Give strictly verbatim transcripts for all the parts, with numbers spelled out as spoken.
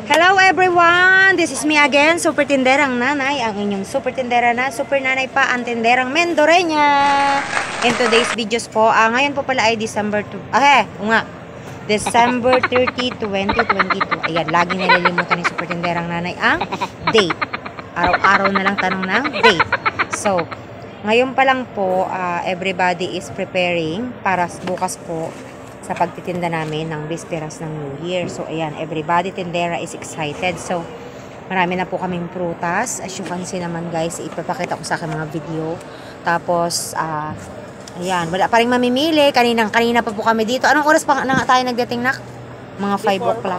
Hello everyone! This is me again, Super Tinderang Nanay, ang inyong Super Tindera na Super Nanay pa, ang Tinderang Mendoreña. In today's videos po, ah, ngayon po pala ay December two, ah, eh, nga, December thirtieth, twenty twenty-two. Ayan, lagi nalilimutan ni Super Tinderang Nanay ang date. Araw-araw na lang tanong ng date. So, ngayon pa lang po, uh, everybody is preparing para bukas po sa pagtitinda namin ng bisperas ng New Year. So, ayan, everybody tindera is excited. So, marami na po kaming prutas. As you can see naman guys, ipapakita ko sa akin mga video. Tapos, ah, uh, ayan, wala pa rin mamimili. Kaninang, kanina pa po kami dito. Anong oras pa na tayo nagdating na? Mga five o'clock.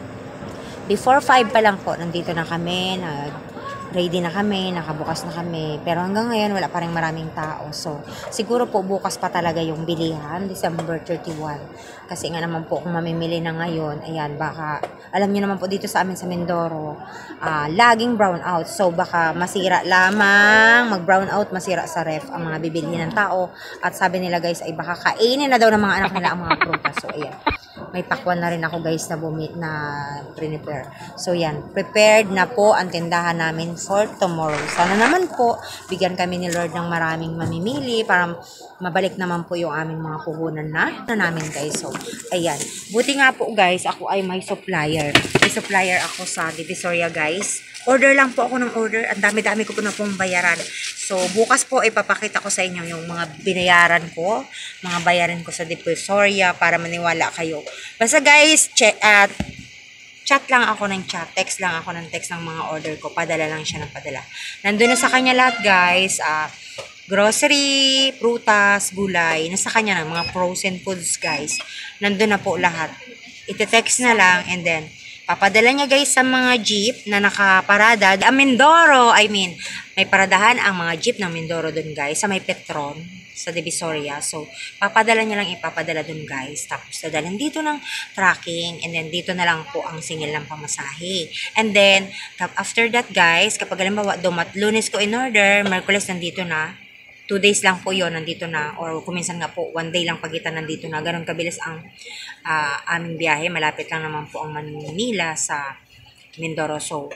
Before five pa lang po, nandito na kami, nag ready na kami, nakabukas na kami. Pero hanggang ngayon, wala pa rin maraming tao. So, siguro po bukas pa talaga yung bilihan, December thirty-first. Kasi nga naman po, kung mamimili na ngayon, ayan, baka, alam nyo naman po dito sa amin sa Mindoro, uh, laging brown out. So, baka masira lamang, mag-brown out, masira sa ref ang mga bibili ng tao. At sabi nila guys, ay baka kainin na daw ng mga anak nila ang mga prutas. So, ayan. May pakwan na rin ako guys na bumi na prepare. So yan, prepared na po ang tindahan namin for tomorrow. Sana naman po bigyan kami ni Lord ng maraming mamimili para mabalik naman po yung aming mga puhunan na, na namin guys. So ayan, buti nga po guys, ako ay may supplier. May supplier ako sa Divisoria guys. Order lang po ako ng order. Ang dami-dami ko po na pong bayaran. So, bukas po ipapakita ko sa inyo yung mga binayaran ko, mga bayaran ko sa Divisoria para maniwala kayo. Basta guys, check, uh, chat lang ako ng chat, text lang ako ng text ng mga order ko. Padala lang siya ng padala. Nandun na sa kanya lahat guys. Uh, grocery, prutas, gulay. Nasa kanya na, mga frozen foods guys. Nandun na po lahat. Ite-text na lang and then papadala niya guys sa mga jeep na nakaparada. Ang Mindoro, I mean, may paradahan ang mga jeep ng Mindoro dun guys, sa may Petron, sa Divisoria. So, papadala niya lang ipapadala dun guys. Tapos, dadalhin dito ng tracking and then dito na lang po ang singil ng pamasahe. And then, after that guys, kapag halimbawa dumat, Lunes ko in order, Merkules nandito na, two days lang po yon nandito na, or kuminsan nga po, one day lang pagitan nandito na. Ganon kabilis ang uh, aming biyahe. Malapit lang naman po ang Manila sa Mindoro. So,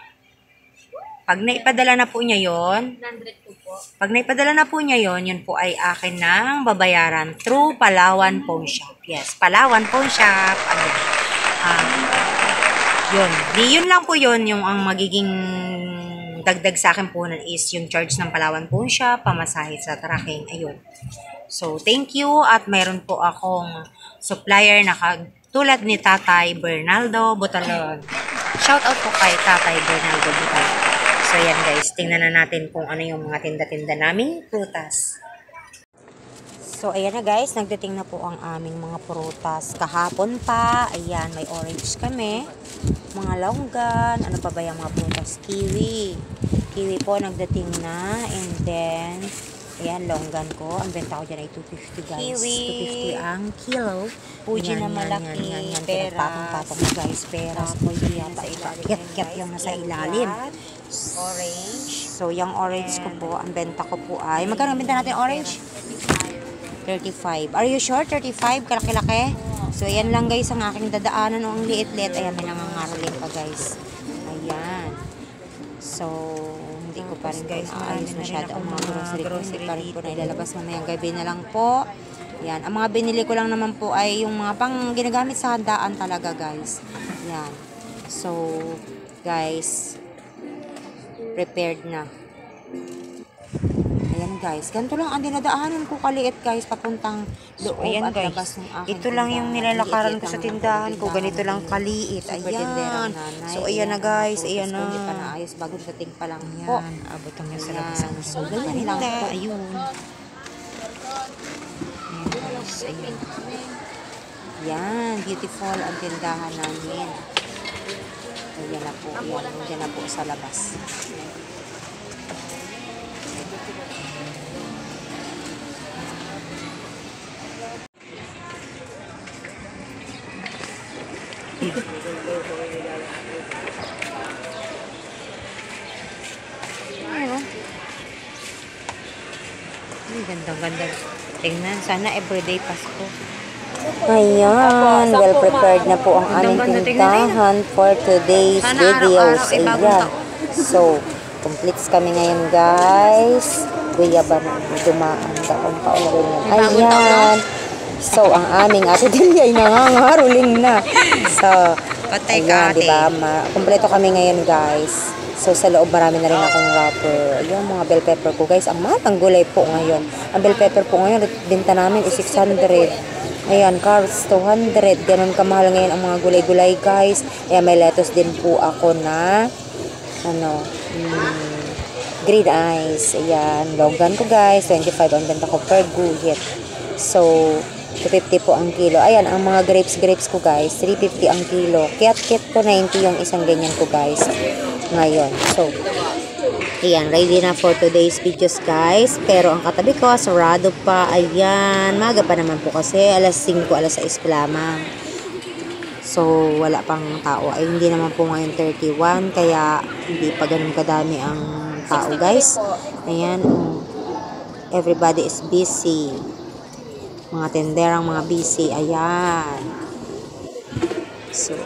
pag naipadala na po niya yon, pag naipadala na po niya yon, yun po ay akin ng babayaran through Palawan Pawn Shop. Yes, Palawan Pawn Shop. Ano, uh, yun. Di yun lang po yun, yung ang magiging dagdag sa akin po is yung charge ng Palawan Pawn Shop, pamasahe sa tracking, ayun. So, thank you at mayroon po akong supplier na tulad ni Tatay Bernaldo Butalon. Shout out po kay Tatay Bernaldo Butalon. So, yan guys, tingnan na natin kung ano yung mga tinda-tinda naming prutas. So, ayan na guys, nagdating na po ang aming mga prutas. Kahapon pa, ayan, may orange kami, mga longgan, ano pa ba yung mga prutas? Kiwi. Kiwi po, nagdating na. And then, ayan, longgan ko. Ang benta ko dyan ay two fifty guys. Kiwi. two fifty ang kilo. Puji na malaki. Yan, yan, yan. Peras. Pinagpatong-patong mo guys. Peras. Pwede yata. Ikat-kat yung nasa ilalim. Orange. So, yung orange ko po, ang benta ko po ay, magkano ang benta natin orange? thirty-five. Are you sure? thirty-five? Kalaki-laki? So, ayan lang guys ang aking dadaanan. O, ang liit-liit. Ayan, may nangangaroling pa guys. Ayan. So, hindi ko pa rin guys maayos masyado ang mga grocery ko. Hindi pa rin po na ilalabas mamayang gabi na lang po. Ayan. Ang mga binili ko lang naman po ay yung mga pang ginagamit sa handaan talaga guys. Ayan. So, guys, prepared na. Ayan guys, ganito lang ang dinadaanan ko kaliit guys, papuntang loob ayan, at guys. labas ng aking Ito lang yung tindahan. nilalakaran Liit-liit ko sa lang tindahan ang ko. Ganito lang tindahan kaliit. Super Ayan. tinderang nanay. So, ayan na guys. Ayan na. Hindi pa naayos, bagong dating pa lang Ayan. po. Abot ang yung sa Ayan. labas ang So, ganyan lang po. Ayun. Ayan guys. Ayan. Yan, beautiful ang tindahan namin. Ayan na po. Ayan, ayan na po sa labas. Ayun. Ay, ganda-ganda. Tingnan, sana everyday Pasko. Ayan, well prepared na po ang aming pintahan for today's videos. Ayan. So, completes kami ngayon guys. Guyaban na dumaan daong kaulong yan. Ayan. So, ang aming ate Delia ay nangangaruling na. So, ayan, diba? Kompleto kami ngayon guys. So, sa loob marami na rin akong wrapper. Ayan, mga bell pepper ko guys. Ang mahal ang gulay po ngayon. Ang bell pepper po ngayon, binta namin is six hundred. Ayan, carrots two hundred. Ganon kamahal ngayon ang mga gulay-gulay guys. Ayan, may lettuce din po ako na ano, hmm, green eyes. Ayan, logan ko guys. twenty-five ang benta ko per guhit. So, two fifty po ang kilo. Ayan, ang mga grapes-grapes ko guys, three fifty ang kilo. Kiat-kit ko ninety yung isang ganyan ko guys. Ngayon. So, ayan, ready na for today's videos guys. Pero ang katabi ko, sarado pa. Ayan, maga pa naman po kasi. alas singko, alas sais pa lamang. So, wala pang tao. Ay, hindi naman po ngayon thirty-one. Kaya, hindi pa ganun kadami ang tao guys. Ayan, um, everybody is busy. Mga tenderang mga busy. Ayan. So,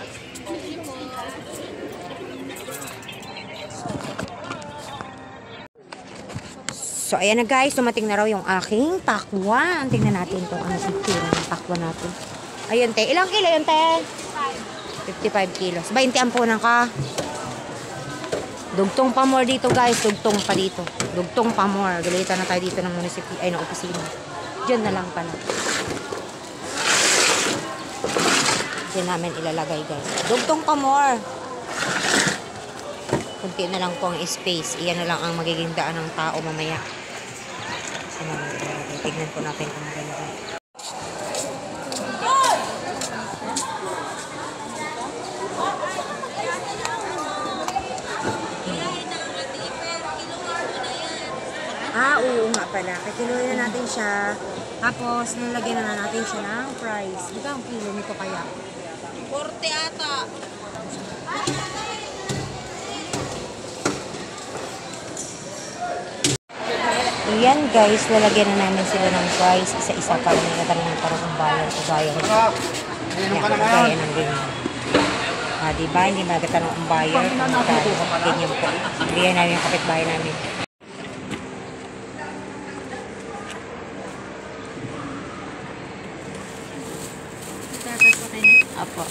So, ayan na guys. Dumating na raw yung aking pakwan. Tingnan natin kung ano itsura ng pakwan natin. Ayun, te. Ilang kilo yun, te? fifty-five kilos. twenty ang punan ka. Dugtong pa more dito, guys. Dugtong pa dito. Dugtong pa more. Galitan na tayo dito ng munisipyo. Ay, ng opisina. Diyan na lang pala. Diyan namin ilalagay, guys. Dugtong pa more. Kunti na lang po ang space. Iyan na lang ang magiging daan ng tao mamaya. Tignan po natin kung maganda. Ah, oo nga pala. Kikiluhin na natin siya. Tapos, nilagyan na natin siya ng price. Ito ang kilo nito kaya. forty ata. Ayan guys, lalagyan na namin sila ng price. Isa-isa para nilagyan ng parang ang bayan o gaya ng gaya ng ganyan. Ah, diba? Hindi nagatan ng buyer. Ganyan po. Bigyan namin yung kapitbahay namin. Apo.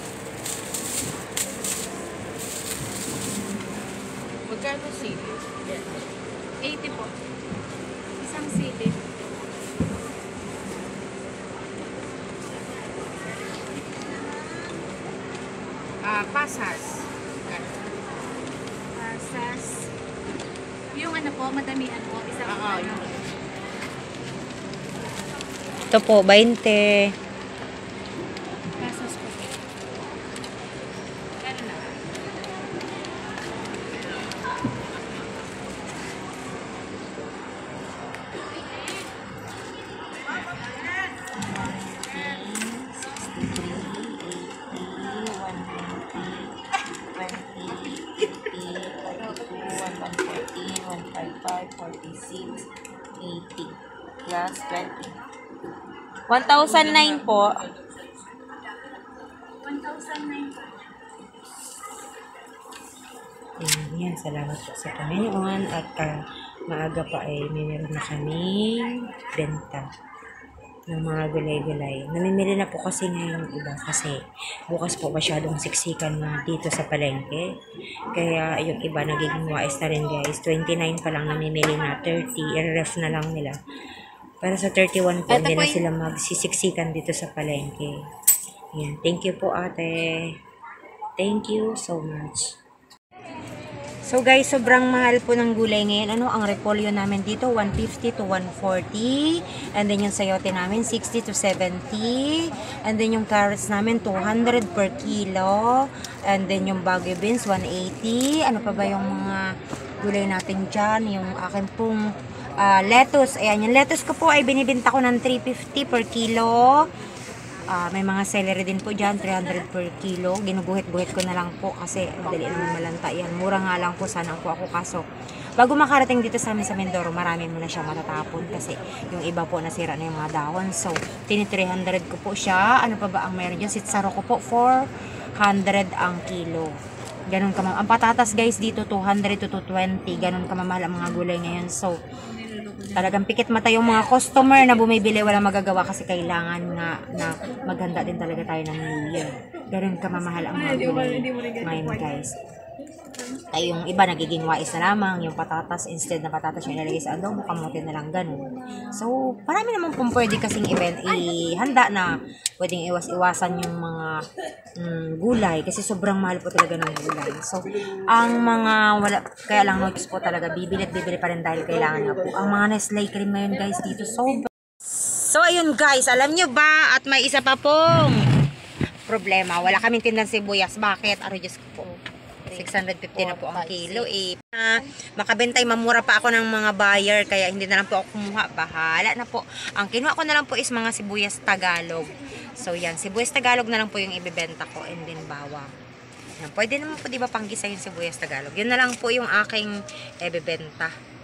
Magkano city? eighty po. Isang city. Ah, pasas. Pasas. Yung ano po, madamihan po. Isang uh, ano. Ito po, twenty. Pasas po. Kano na? forty-six, eighty plus twenty. one thousand nine po. one thousand nine. Ayan, yan. Salamat po sa Panginoon. At uh, maaga pa ay may meron na kaming benta ng mga gulay-gulay. Namimili na po kasi ngayon iba kasi bukas po masyadong siksikan na dito sa palengke. Kaya yung iba nagiging wais na rin guys. twenty-nine pa lang namimili na, thirty. I-ref na lang nila. Para sa thirty-one po, hindi na sila magsisiksikan dito sa palengke. Yan. Thank you po ate. Thank you so much. So guys, sobrang mahal po ng gulay ngayon. Ano, ang repolyo namin dito, one fifty to one forty. And then yung sayote namin, sixty to seventy. And then yung carrots namin, two hundred per kilo. And then yung bago beans, one eighty. Ano pa ba yung mga gulay natin dyan? Yung akin pong uh, lettuce. Ayan, yung lettuce ko po ay binibenta ko ng three fifty per kilo. Uh, may mga celery din po dyan, three hundred per kilo. Ginuguhit-guhit ko na lang po kasi madali naman malanta yan. Mura nga lang po sana po ako kaso bago makarating dito sa amin sa Mindoro, marami mo na siya matatapon kasi yung iba po nasira na yung mga dahon. So, tini three hundred ko po siya. Ano pa ba ang meron dyan? Sitsaro ko po, four hundred ang kilo. Ganun ka, ang patatas guys dito, two hundred to two twenty. Ganun ka mamahal ang mga gulay ngayon. So, talagang pikit mata yung mga customer na bumibili, wala magagawa kasi kailangan nga na maghanda din talaga tayo ng New Year. Ganun ka mamahal ang mga gulay ngayon guys. Ay yung iba nagiging wais na lamang, yung patatas instead na patatas yung ilalagay sa adobo, kamote na lang ganun. So, marami naman kung pwede kasing event ihanda na pwedeng iwas-iwasan yung mga mm, gulay kasi sobrang mahal po talaga ng gulay. So, ang mga wala, kaya lang notice po talaga, bibili at bibili pa rin dahil kailangan nga po. Ang mga Nestle cream ngayon guys dito, sobrang. So, ayun guys, alam nyo ba, at may isa pa pong problema, wala kaming tindang sibuyas. Bakit? Aro, Diyos ko po. six hundred fifty na po ang kilo eh. Uh, makabentay, mamura pa ako ng mga buyer kaya hindi na lang po ako kumuha. Bahala na po. Ang kinuha ko na lang po is mga sibuyas Tagalog. So yan, sibuyas Tagalog na lang po yung ibebenta ko and then bawang. Yan, pwede naman po diba panggisa yung sibuyas Tagalog. Yun na lang po yung aking ibebenta.